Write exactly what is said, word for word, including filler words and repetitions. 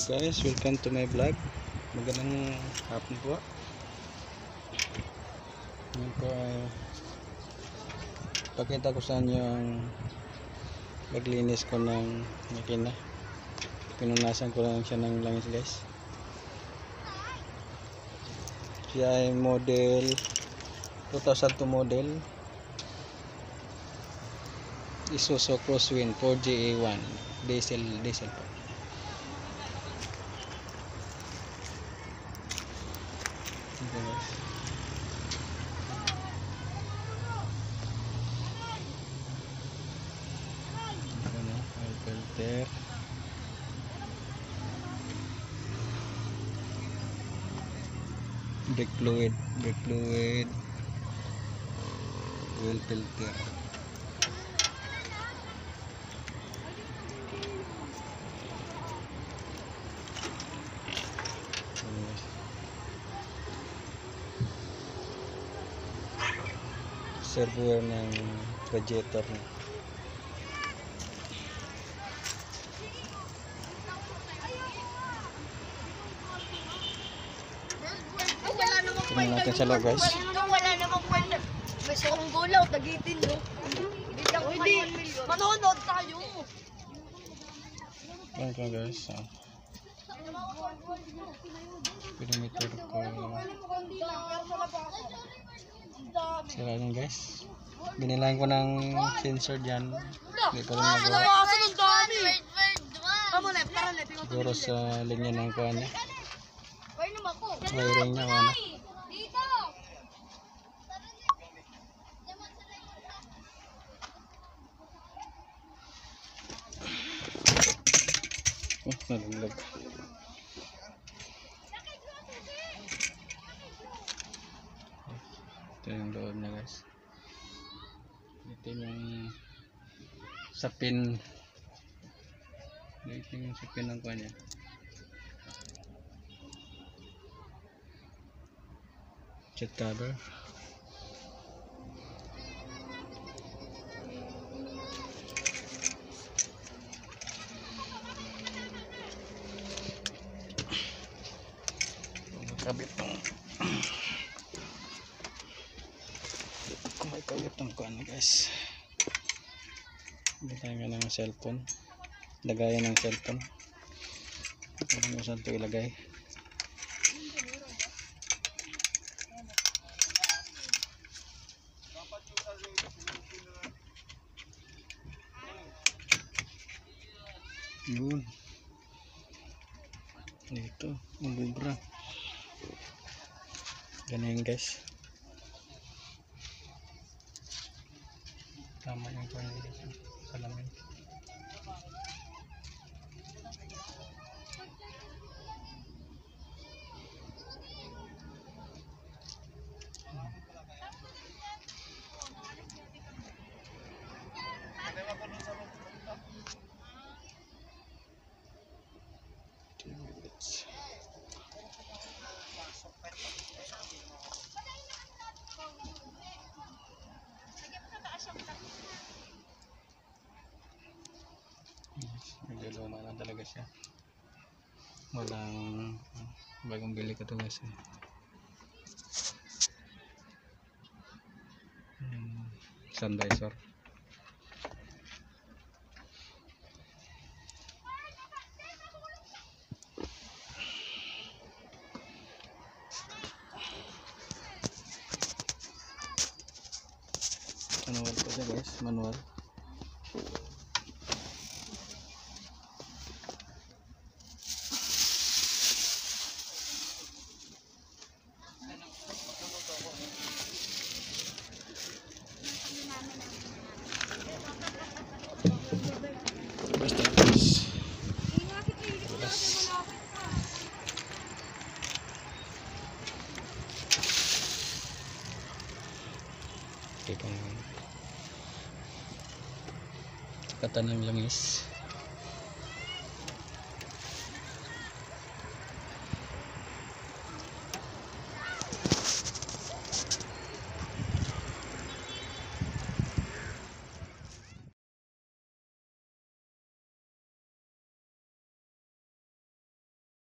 guys, welcome to my vlog. Magandang hapon po. Ngayon po ay pakita ko sa inyo ang paglinis ko ng makina. Pinunasan ko lang siya ng langis guys. Siya ay model two thousand two model Isuzu Crosswind four G A one diesel diesel po. Okay, guys. Ito na, oil filter. Brake fluid, brake fluid, oil filter. Servo ng radiator na. Tingnan natin sa loob guys. Wala namang kwenta. May sokong gulaw, tagitin no. Hindi, manonood tayo. Ayan ka guys. Ah. Perimeter ko. Sira yan guys. Binilahan ko ng sensor dyan. Hindi pa rin magawa. Siguro sa linya ng kuha niya. Wiring niya wala. Oh, nalaglag. Ito yung loob na guys. Ito yung sapin. Ito yung sapin ng kanya. Jet cover. Kabit tong may kabit tong kuan guys. Lagayan ng cellphone, lagayan ng cellphone. Kung saan ito ilagay. Yun dito mabubra. Ganyan guys. Tama yung salamin. Medyo luma na talaga siya. Walang bagong bili ko ito guys eh. Hmm, sun visor. Manual po siya guys, manual. Basta guys. Bulas. Ito pang kata ng langis.